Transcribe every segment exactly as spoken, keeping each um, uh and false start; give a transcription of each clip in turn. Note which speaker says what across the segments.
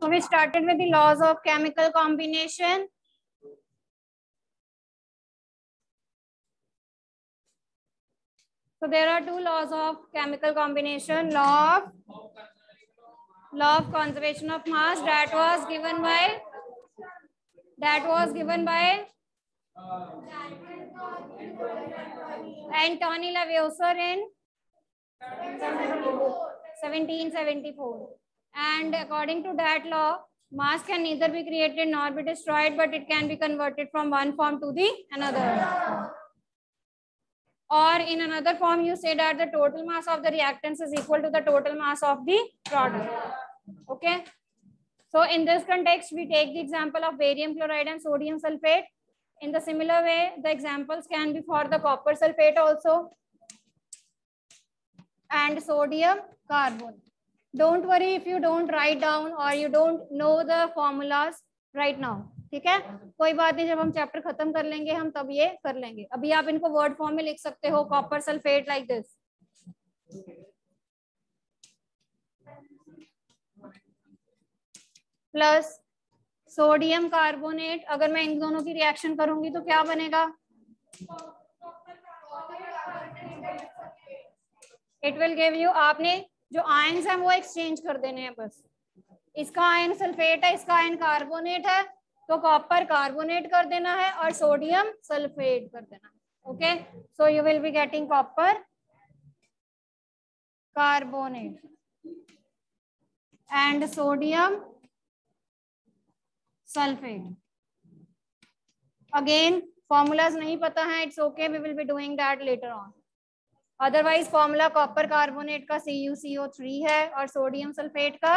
Speaker 1: So we started with the laws of chemical combination. So there are two laws of chemical combination. Law of law of conservation of mass that was given by that was given by Antony Lavoisier in seventeen seventy-four. And according to that law, mass can neither be created nor be destroyed, but it can be converted from one form to the another. Or in another form, you say that the total mass of the reactants is equal to the total mass of the product. Okay. So in this context, we take the example of barium chloride and sodium sulfate. In the similar way, the examples can be for the copper sulfate also and sodium carbonate. Don't worry if you don't write down or you don't know the formulas right now. ठीक है, कोई बात नहीं, जब हम chapter खत्म कर लेंगे हम तब ये कर लेंगे. अभी आप इनको वर्ड फॉर्म में लिख सकते हो. Copper sulphate like this, plus sodium carbonate. अगर मैं इन दोनों की रिएक्शन करूंगी तो क्या बनेगा? इट विल गिव यू, आपने जो आयन्स हैं वो एक्सचेंज कर देने हैं बस. इसका आयन सल्फेट है, इसका आयन कार्बोनेट है, तो कॉपर कार्बोनेट कर देना है और सोडियम सल्फेट कर देना है. Okay, so you will be getting copper carbonate and sodium sulphate. Again formulas नहीं पता है, it's okay, we will be doing that later on. Otherwise formula copper carbonate का C U C O three है और sodium sulphate का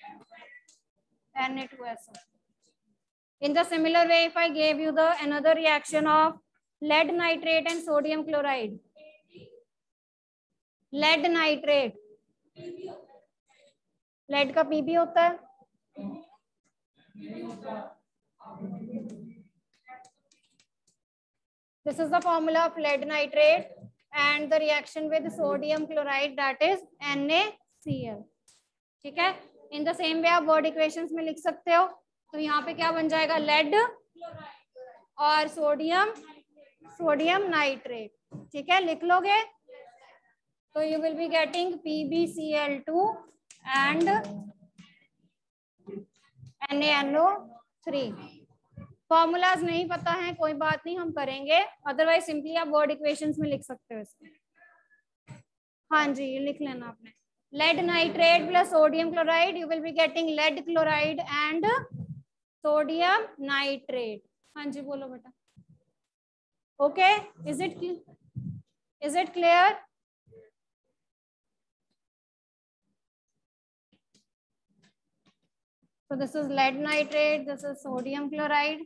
Speaker 1: N A two S O. In the similar way, if I gave you the another reaction of lead nitrate and sodium chloride, lead nitrate, lead का P B होता है, this is the formula of lead nitrate and the reaction with sodium chloride, that is N A C L. ठीक है, in the same way आप word equations में लिख सकते हो. तो यहाँ पे क्या बन जाएगा? लेड और सोडियम सोडियम नाइट्रेट. ठीक है, लिख लोगे तो you will be getting P B C L two and N A N O three. Formulas नहीं पता है कोई बात नहीं, हम करेंगे. अदरवाइज सिंपली आप वर्ड इक्वेशंस में लिख सकते हो इसको. हाँ जी, ये लिख लेना आपने. Lead nitrate plus sodium chloride, you will be getting lead chloride and sodium nitrate. हाँ जी, बोलो बेटा. Okay, is it is it clear? So this is lead nitrate, this is sodium chloride.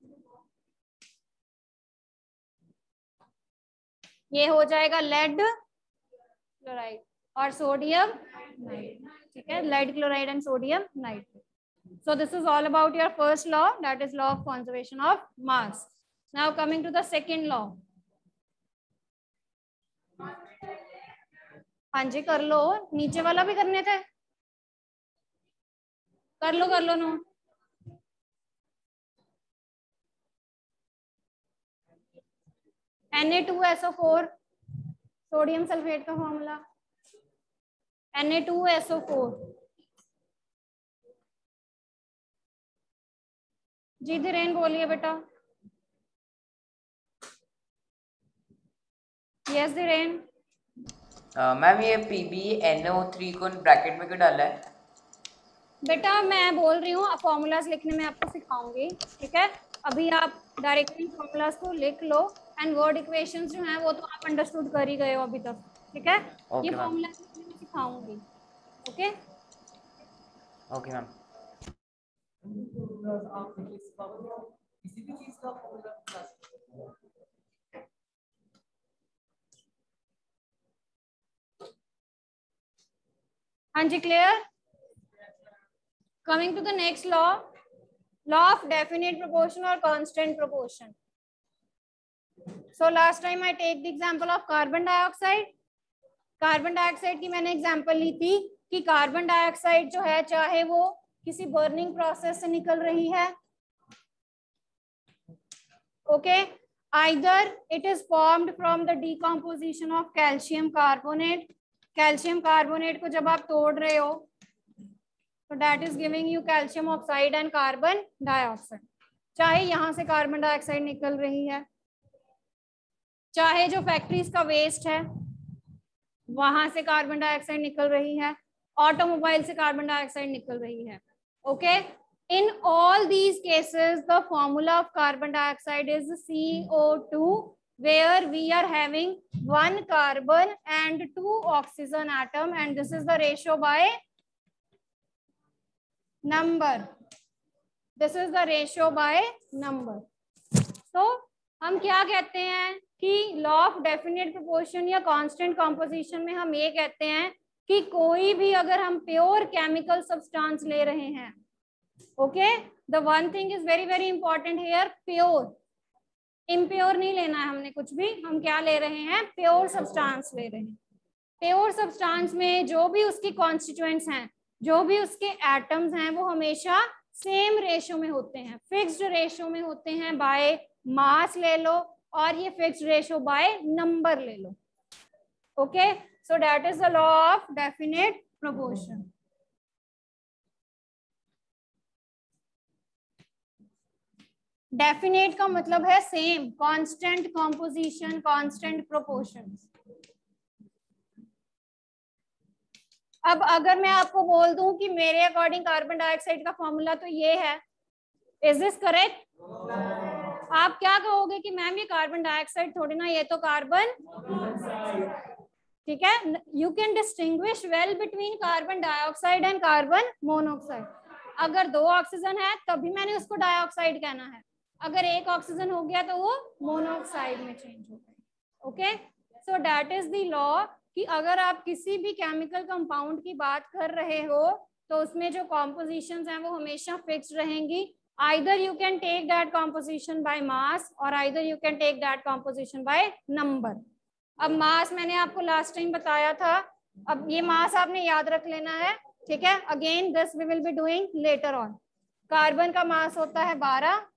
Speaker 1: ये हो जाएगा lead chloride और sodium nitrate. ठीक है, lead chloride and sodium nitrate. So this is all about your first law, that is law of conservation of mass. Now coming to the second law. हाँ जी, कर लो. नीचे वाला भी करने थे, कर लो कर लो no. N A two S O four, sodium sulphate का formula N A two S O four. जी धीरेन बोलिए बेटा. यस धीरेन.
Speaker 2: मैम ये P B N O three को ब्रैकेट में क्यों डाला है?
Speaker 1: बेटा मैं बोल रही हूँ, फॉर्मूलाज लिखने में आपको सिखाऊंगी. ठीक है, अभी आप डायरेक्टली फॉर्मूलाज को लिख लो एंड वर्ड इक्वेशंस जो हैं वो तो आप अंडरस्टूड कर ही गए हो अभी तक. ठीक है, ये फॉर्मूलाज लिखने में सिखाऊंगी. Okay
Speaker 2: okay ma'am.
Speaker 1: हाँ जी, clear. Coming to the next law, law of definite proportion or constant proportion. So last time I take the example of carbon dioxide. Carbon dioxide की मैंने एग्जांपल ली थी कि कार्बन डाइऑक्साइड जो है चाहे वो किसी बर्निंग प्रोसेस से निकल रही है. Okay, either it is formed from the decomposition of calcium carbonate. Calcium carbonate को जब आप तोड़ रहे हो तो that is giving you calcium oxide and carbon dioxide. चाहे यहां से कार्बन डाइऑक्साइड निकल रही है, चाहे जो फैक्ट्रीज का वेस्ट है वहां से कार्बन डाइऑक्साइड निकल रही है, ऑटोमोबाइल से कार्बन डाइऑक्साइड निकल रही है. Okay, in all these cases the formula of carbon dioxide is C O two, where we are having one carbon and two oxygen atom, and this is the ratio by number. This is the ratio by number. So हम क्या कहते हैं कि law of definite proportion या constant composition में हम ये कहते हैं कि कोई भी अगर हम प्योर केमिकल सब्सटेंस ले रहे हैं, okay, the one thing is very very important here, pure. Impure नहीं लेना है हमने कुछ भी, हम क्या ले रहे हैं, प्योर सब्सटेंस ले रहे हैं. प्योर सब्सटेंस में जो भी उसकी कॉन्स्टिट्यूएंट्स हैं, जो भी उसके एटम्स हैं, वो हमेशा सेम रेशियो में होते हैं, फिक्स्ड रेशियो में होते हैं. बाय मास ले लो और ये फिक्स्ड रेशियो बाय नंबर ले लो. Okay, so that is the law of definite proportion. Definite का मतलब है same, constant composition, constant proportion. अब अगर मैं आपको बोल दूं कि मेरे अकॉर्डिंग कार्बन डाइऑक्साइड का फॉर्मूला तो ये है, इज दिस करेक्ट? आप क्या कहोगे कि मैम ये कार्बन डाइऑक्साइड थोड़ी ना, ये तो कार्बन, ठीक है. You can distinguish well between carbon dioxide and carbon monoxide. अगर दो ऑक्सीजन है तभी मैंने उसको डाइऑक्साइड कहना है, अगर एक ऑक्सीजन हो गया तो वो मोनोऑक्साइड में चेंज हो गया. Okay, so that is the law कि अगर आप किसी भी केमिकल कंपाउंड की बात कर रहे हो तो उसमें जो कॉम्पोजिशंस हैं वो हमेशा फिक्स्ड रहेंगी. Either you can take that composition by mass और either you can take that composition by number. अब मास मैंने आपको लास्ट टाइम बताया था, अब ये मास आपने याद रख लेना है, ठीक है. Again this we will be doing later on. Carbon का मास होता है बारह,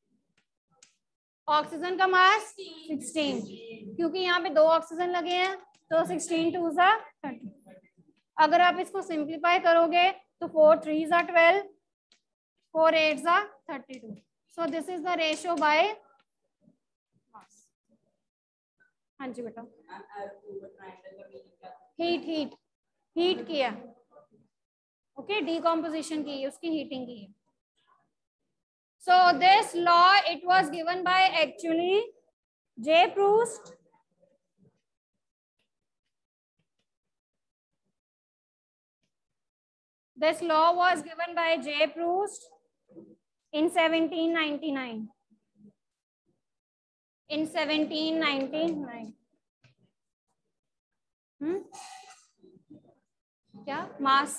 Speaker 1: ऑक्सीजन का मास सिक्सटीन, क्योंकि यहाँ पे दो ऑक्सीजन लगे हैं तो सिक्सटीन टू ज़ा थर्टी. अगर आप इसको सिंप्लीफाई करोगे तो फोर थ्री ज़ा ट्वेल्व, फोर एट ज़ा thirty two. So this is the ratio by mass. हाँ जी बेटा, हीट हीट हीट किया, ओके, डिकम्पोजिशन की है, उसकी हीटिंग की है. So this law, it was given by actually J. Proust. This law was given by J. Proust in seventeen ninety-nine. In seventeen ninety-nine. Hmm? क्या मास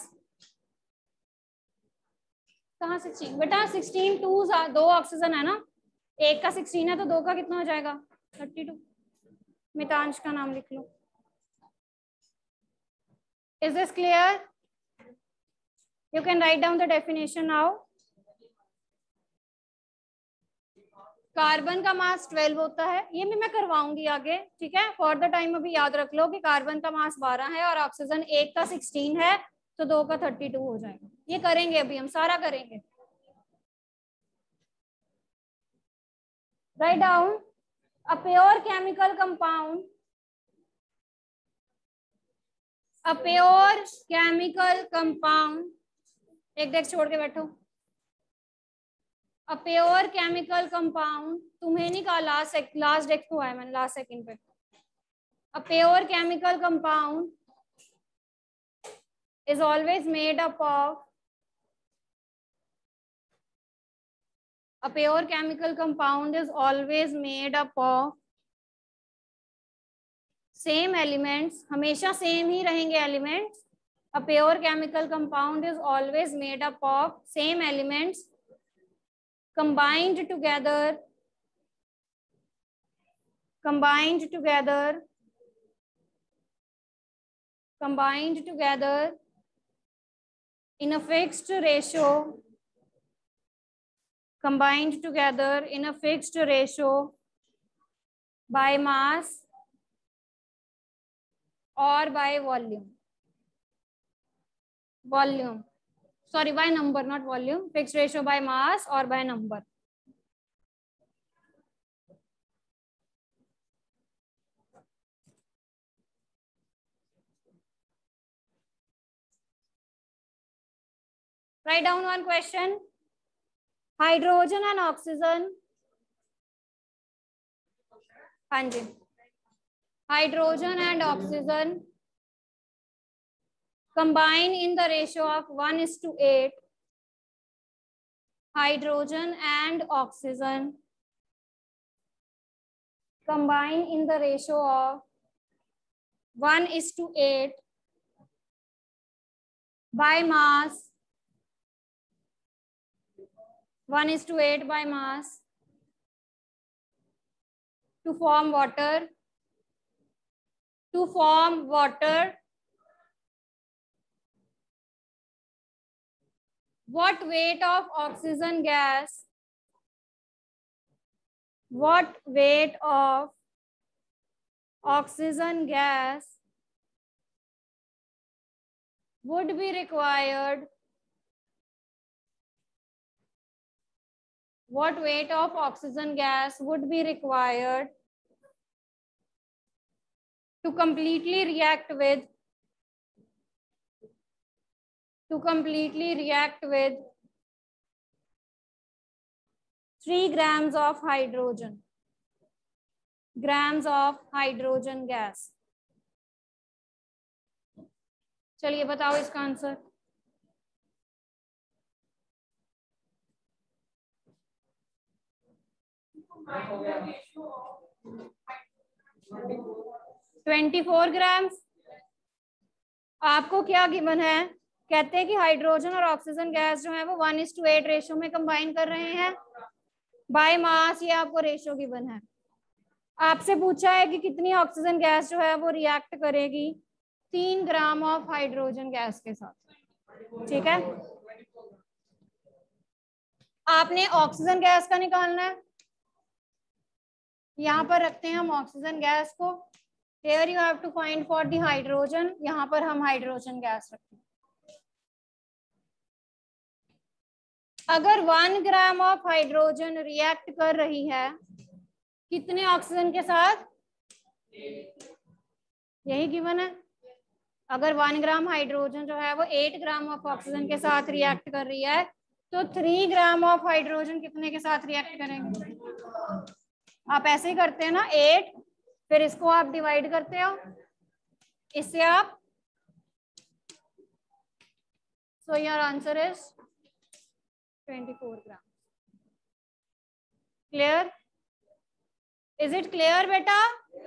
Speaker 1: कहाँ से बेटा, सिक्सटीन टू दो ऑक्सीजन है ना, एक का सिक्सटीन है तो दो का कितना हो जाएगा, थर्टी टू. मितांश का नाम लिख लो. Is this clear? You can write down the definition now. Carbon का मास ट्वेल्व होता है, ये भी मैं करवाऊंगी आगे, ठीक है. फॉर द टाइम अभी याद रख लो कि कार्बन का मास बारह है और ऑक्सीजन एक का सिक्सटीन है तो दो का थर्टी टू हो जाएगा. ये करेंगे अभी, हम सारा करेंगे. Write down. A pure chemical compound, a pure chemical compound, एक डेस्क छोड़ के बैठो. अ प्योर केमिकल कंपाउंड, तुम्हें नहीं कहा, लास्ट लास्ट डेस्क हुआ है मैंने, लास्ट सेकंड पे. A pure chemical compound is always made up of a pure chemical compound is always made up of same elements, हमेशा सेम ही रहेंगे elements. a pure chemical compound is always made up of same elements combined together combined together combined together in a fixed ratio, combined together in a fixed ratio by mass or by volume. Volume. Sorry, by number, not volume. Fixed ratio by mass or by number. Write down one question. Hydrogen and oxygen. Hanji. Hydrogen and oxygen combine in the ratio of one is to eight. Hydrogen and oxygen combine in the ratio of one is to eight by mass. one is to eight by mass to form water. To form water. What weight of oxygen gas? What weight of oxygen gas would be required? What weight of oxygen gas would be required to completely react with to completely react with three grams of hydrogen, grams of hydrogen gas? चलिए बताओ इसका answer. Twenty four grams. आपको क्या given है? कहते हैं कि hydrogen और ऑक्सीजन गैस जो है वो one is to eight ratio में कंबाइन कर रहे हैं बाय मास. ये आपको रेशियो गिवन है. आपसे पूछा है कि कितनी ऑक्सीजन गैस जो है वो रिएक्ट करेगी तीन ग्राम ऑफ हाइड्रोजन गैस के साथ. ठीक है, आपने ऑक्सीजन गैस का निकालना है. यहाँ पर रखते हैं हम ऑक्सीजन गैस को. Here you have to find for the hydrogen. यहाँ पर हम हाइड्रोजन गैस रखते हैं. अगर one gram of hydrogen react कर रही है कितने ऑक्सीजन के साथ? यही गिवन है. अगर वन ग्राम हाइड्रोजन जो है वो एट ग्राम ऑफ ऑक्सीजन के साथ रिएक्ट कर रही है तो थ्री ग्राम ऑफ हाइड्रोजन कितने के साथ रिएक्ट करेंगे? आप ऐसे ही करते हैं ना, एट, फिर इसको आप डिवाइड करते हो, इससे आप. So your answer is twenty four gram. Clear? Is it clear बेटा?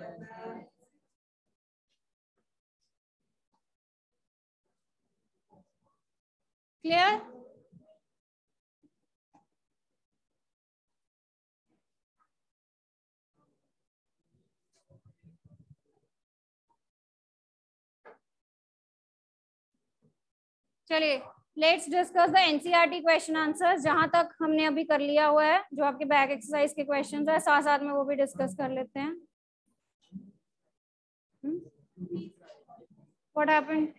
Speaker 1: क्लियर? चलिए let's discuss the NCERT question answers. जहां तक हमने अभी कर लिया हुआ है जो आपके बैक एक्सरसाइज के क्वेश्चंस है साथ साथ में वो भी डिस्कस कर लेते हैं. What happened?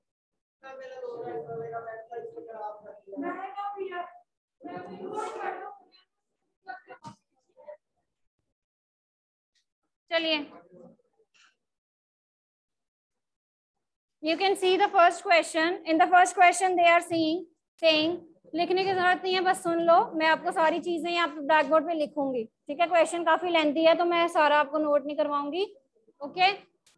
Speaker 1: चलिए, you can see the first question. In the first question they are seeing saying, लिखने की जरूरत नहीं है, बस सुन लो. मैं आपको सारी चीजें यहाँ पे ब्लैक बोर्ड पे लिखूंगी. ठीक है, क्वेश्चन काफी लेंथी है तो मैं सारा आपको नोट नहीं करवाऊंगी. ओके,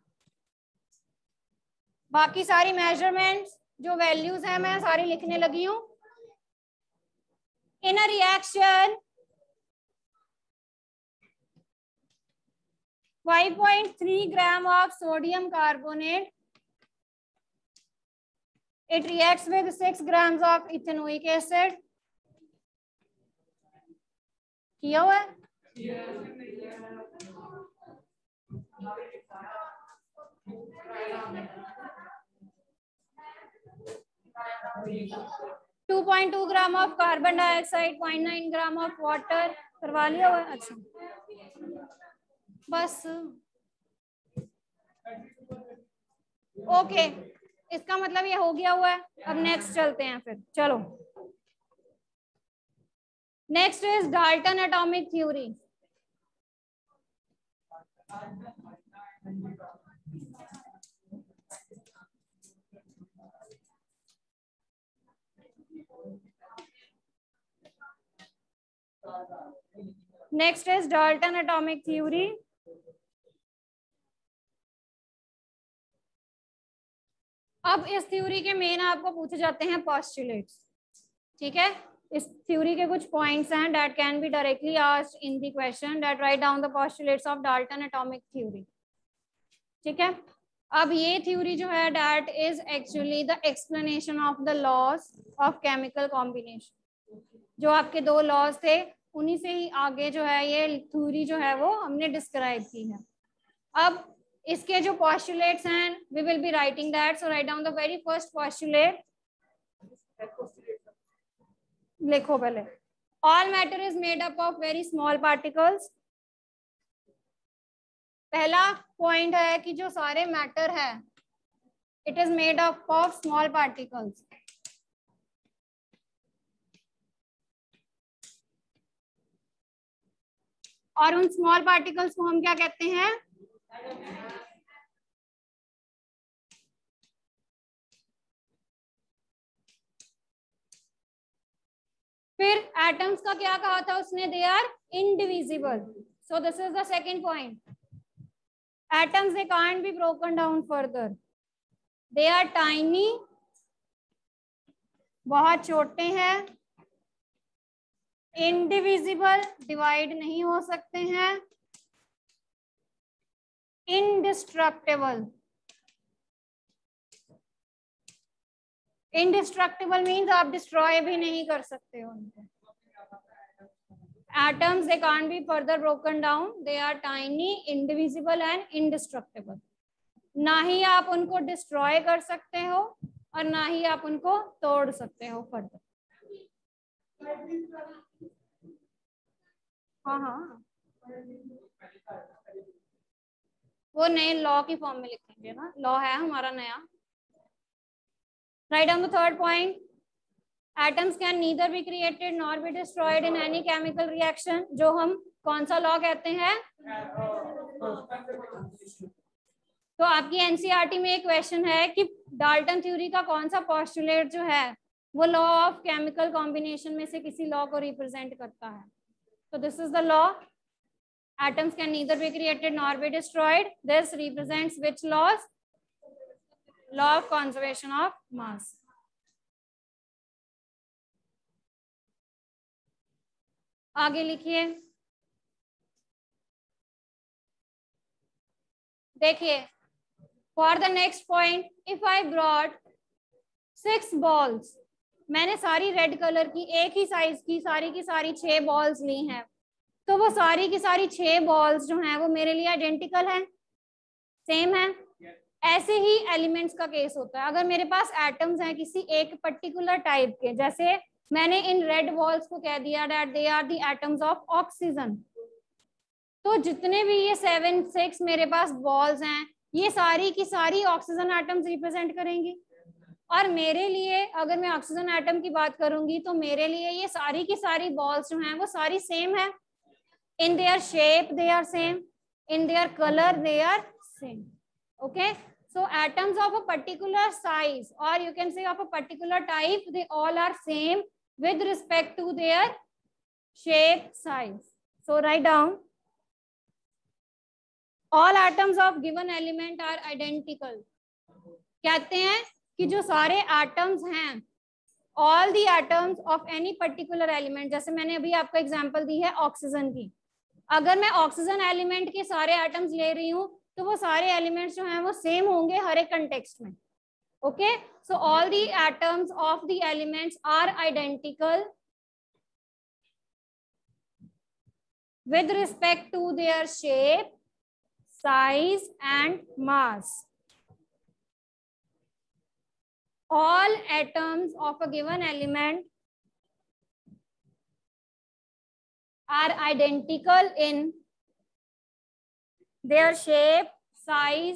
Speaker 1: बाकी सारी मेजरमेंट्स जो वैल्यूज है मैं सारी लिखने लगी हूँ. In a reaction five point three gram of sodium carbonate, it reacts with six grams of ethanoic acid. किया हुआ है? Two point two gram of carbon dioxide, point nine gram of water. करवा लिया हुआ? अच्छा बस ओके, इसका मतलब ये हो गया हुआ है। अब नेक्स्ट चलते हैं फिर, चलो next is Dalton atomic theory. Next is Dalton atomic theory. अब इस थ्योरी के मेन आपको पूछे जाते हैं पोस्टुलेट्स, ठीक है। इस थ्योरी के कुछ पॉइंट्स हैं that can be directly asked in the question, that write down the postulates of Dalton atomic theory, ठीक है। अब ये थ्योरी जो है that is actually the explanation of the laws of chemical combination. जो आपके दो लॉज थे उन्हीं से ही आगे जो है ये थ्योरी जो है वो हमने डिस्क्राइब की है। अब इसके जो पोस्टुलेट्स हैं we will be writing that, so write down the very first postulate. लिखो पहले, all matter is made up of very small particles. पहला पॉइंट है कि जो सारे मैटर है it is made up of small particles. और उन स्मॉल पार्टिकल्स को हम क्या कहते हैं? फिर एटम्स का क्या कहा था उसने? They are indivisible. So this is the second point. Atoms they can't be broken down further, they are tiny, बहुत छोटे हैं, इंडिविजिबल, डिवाइड नहीं हो सकते हैं, इंडिस्ट्रक्टेबल। इंडिस्ट्रक्टेबल मीन्स आप डिस्ट्रॉय भी नहीं कर सकते हो उनको। Atoms they can't be further broken down, they are tiny, indivisible and indestructible। ना ही आप उनको डिस्ट्रॉय कर सकते हो और ना ही आप उनको तोड़ सकते हो फर्दर। हाँ हाँ वो नए लॉ की फॉर्म में लिखेंगे ना, लॉ है हमारा नया। Write on the third point, atoms can neither be created nor be destroyed in any chemical reaction। जो हम कौन सा लॉ कहते हैं? तो आपकी एनसीईआरटी में एक क्वेश्चन है कि डाल्टन थ्योरी का कौन सा पोस्टुलेट जो है वो लॉ ऑफ केमिकल कॉम्बिनेशन में से किसी लॉ को रिप्रेजेंट करता है। तो this is the law, atoms can neither be created nor be destroyed। This represents which laws? Law of conservation of mass। आगे लिखिए, देखिए for the next point, if I brought six balls, मैंने सारी red colour की एक ही size की सारी की सारी छह बॉल्स ली हैं, तो वो सारी की सारी छह बॉल्स जो हैं वो मेरे लिए आइडेंटिकल हैं, सेम है। ऐसे ही एलिमेंट्स का केस होता है। अगर मेरे पास एटम्स हैं किसी एक पर्टिकुलर टाइप के, जैसे मैंने इन रेड बॉल्स को कह दिया that they are the atoms of oxygen, तो जितने भी ये सेवन सिक्स मेरे पास बॉल्स हैं ये सारी की सारी ऑक्सीजन एटम्स रिप्रेजेंट करेंगी। और मेरे लिए अगर मैं ऑक्सीजन एटम की बात करूंगी तो मेरे लिए ये सारी की सारी बॉल्स जो हैं वो सारी सेम है। In their shape they are same, in their colour they are same. Okay, so atoms of a particular size or you can say of a particular type, they all are same with respect to their shape, size। So write down, all atoms of given element are identical। कहते हैं कि जो सारे atoms हैं, all the atoms of any particular element, जैसे मैंने अभी आपको एग्जांपल दी है ऑक्सीजन की, अगर मैं ऑक्सीजन एलिमेंट के सारे एटम्स ले रही हूँ तो वो सारे एलिमेंट्स जो हैं वो सेम होंगे हर एक कंटेक्स्ट में। Okay, so all the atoms of the elements are identical with respect to their shape, size and mass। all atoms of a given element are identical in their shape, size,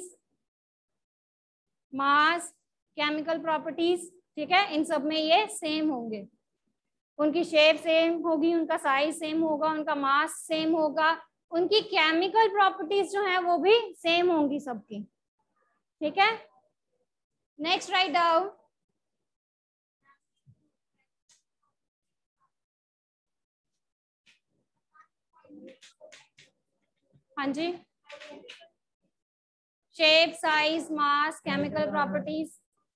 Speaker 1: mass, chemical properties. ठीक है, इन सब में ये same होंगे, उनकी shape same होगी, उनका size same होगा, उनका मास सेम होगा, उनकी केमिकल प्रॉपर्टीज जो है वो भी सेम होंगी सबकी. ठीक है, नेक्स्ट राइट डाउन. हाँ जी, shape, size, mass, chemical properties.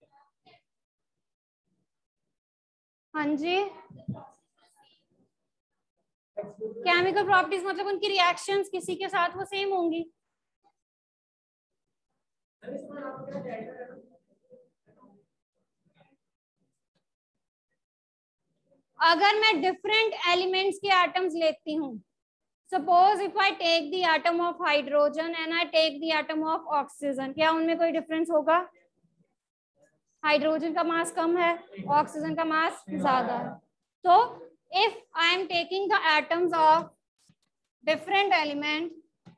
Speaker 1: हाँ जी, केमिकल प्रॉपर्टीज मतलब उनकी रिएक्शंस किसी के साथ वो सेम होंगी. अगर मैं डिफरेंट एलिमेंट्स के एटम्स लेती हूँ, suppose if I take the atom of hydrogen and I take the atom of oxygen, क्या उनमें कोई डिफरेंस होगा? हाइड्रोजन का मास कम है, ऑक्सीजन का मास ज्यादा है. तो if I am taking the atoms of different element,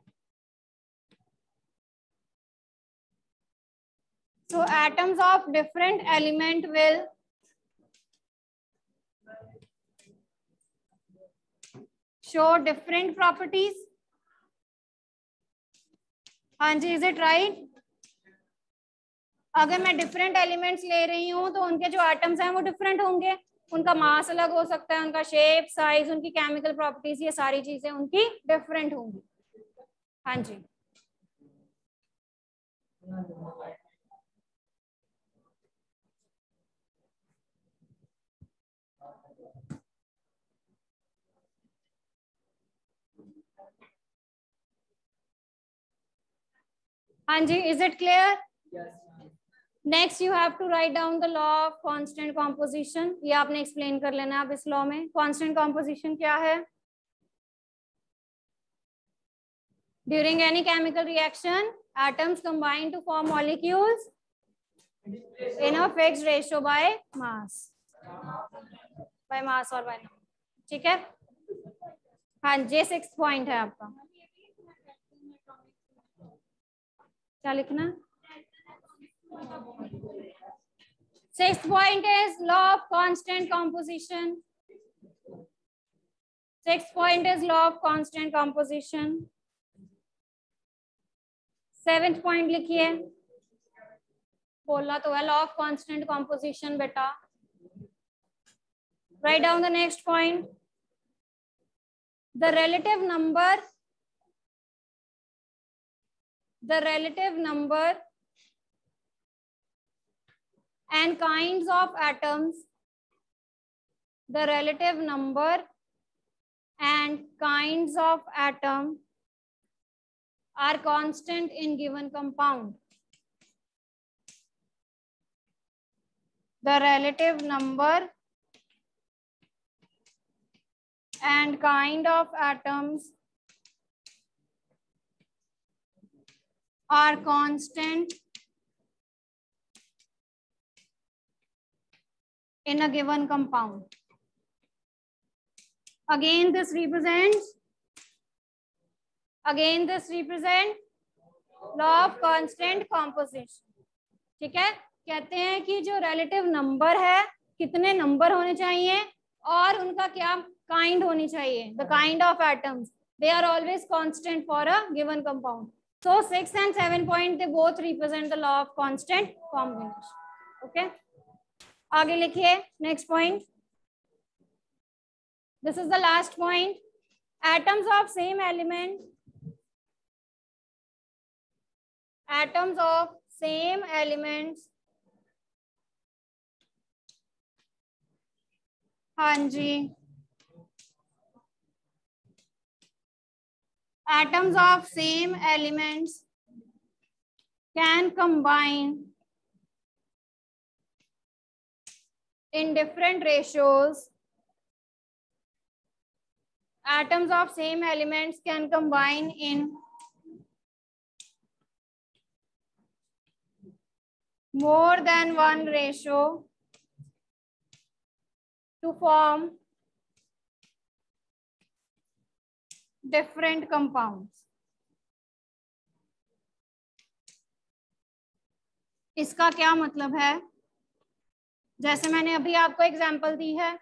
Speaker 1: so atoms of different element will show different properties. हाँ जी, is it right? अगर मैं डिफरेंट एलिमेंट्स ले रही हूँ तो उनके जो एटम्स हैं वो डिफरेंट होंगे, उनका मास अलग हो सकता है, उनका शेप, साइज, उनकी केमिकल प्रॉपर्टीज, ये सारी चीजें उनकी डिफरेंट होंगी. हाँ जी, हाँ जी, is it clear? Next you have to write down the law of constant composition. ये आपने एक्सप्लेन कर लेना है अब इस लॉ में. कांस्टेंट कॉम्पोजिशन क्या है? During any chemical reaction atoms combine to form molecules in a fixed ratio by mass, by mass और बाय नंबर. ठीक है, हाँ जी, सिक्स्थ पॉइंट है आपका. क्या लिखना? Sixth point is law of constant composition. Sixth point is law of constant composition. Seventh point लिखिए. बोलना तो है law of constant composition बेटा. Write down the next point. The relative number, the relative number and kinds of atoms, the relative number and kinds of atom are constant in given compound. The relative number and kind of atoms are constant in a given compound. Again this represents, again this represent law of constant composition. ठीक है, कहते हैं कि जो relative number है, कितने number होने चाहिए और उनका क्या kind होनी चाहिए, the kind of atoms, they are always constant for a given compound. So six and seven point, they both represent the law of constant combination. Okay, आगे लिखिए next point. This is the last point. Atoms of same element, atoms of same elements, हाँ जी, atoms of same elements can combine in different ratios. Atoms of same elements can combine in more than one ratio to form different compounds. इसका क्या मतलब है? जैसे मैंने अभी आपको example दी है,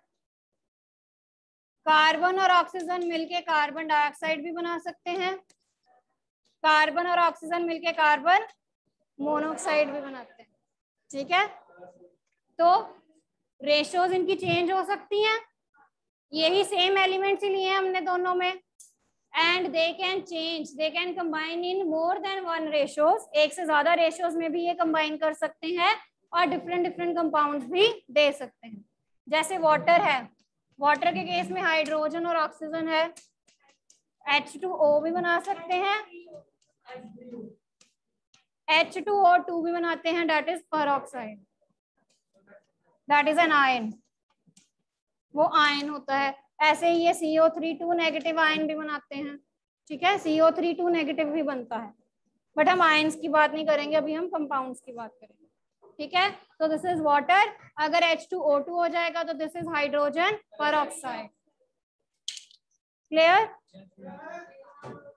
Speaker 1: कार्बन और ऑक्सीजन मिलके कार्बन डाइऑक्साइड भी बना सकते हैं, कार्बन और ऑक्सीजन मिलके कार्बन मोनोऑक्साइड भी बनाते हैं, ठीक है। तो रेशियोज इनकी चेंज हो सकती हैं, यही सेम एलिमेंट्स ही लिए हैं हमने दोनों में, and they can change, they can combine in more than one ratios, एक से ज्यादा रेशियोज में भी ये कंबाइन कर सकते हैं और डिफरेंट डिफरेंट कंपाउंड्स भी दे सकते हैं। जैसे वाटर है, वाटर के केस में हाइड्रोजन और ऑक्सीजन है, एच टू ओ भी बना सकते हैं, एच टू ओ टू भी बनाते हैं, that is peroxide, that is an ion, वो आयन होता है। ऐसे ही ये C O three two negative ion भी बनाते हैं, ठीक है, C O three two negative भी बनता है, बट हम आयन्स की बात नहीं करेंगे, अभी हम कंपाउंड्स की बात करेंगे, ठीक है। तो दिस इज वाटर, अगर एच टू ओ टू हो जाएगा तो this is hydrogen peroxide. Clear?